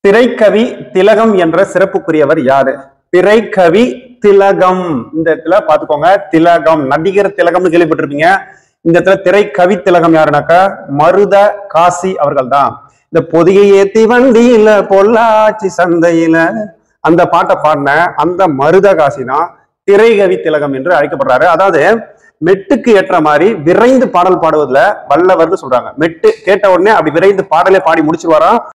திரைக்கவி திலகம் என்ற சிறப்புக்குரியவர் யாரு? திரைக்கவி திலகம். இந்த இடத்துல பாத்துக்கோங்க, திலகம் நடிகர் திலகம்னு கேள்விப்பட்டிருப்பீங்க. இந்த இடத்துல திரைக்கவி திலகம் யாருனாக்கா மருத காசி அவர்கள் தான். இந்த பொதிகை ஏத்தி வண்டியில பொள்ளாச்சி சந்தையில அந்த பாட்டை பாடின அந்த மருத காசி தான் திரைக்கவி திலகம் என்று அழைக்கப்படுறாரு. அதாவது மெட்டுக்கு ஏற்ற மாதிரி விரைந்து பாடல் பாடுவதில் வல்லவர்னு சொல்றாங்க. மெட்டு கேட்ட உடனே அப்படி விரைந்து பாடலே பாடி முடிச்சிருவாராம்.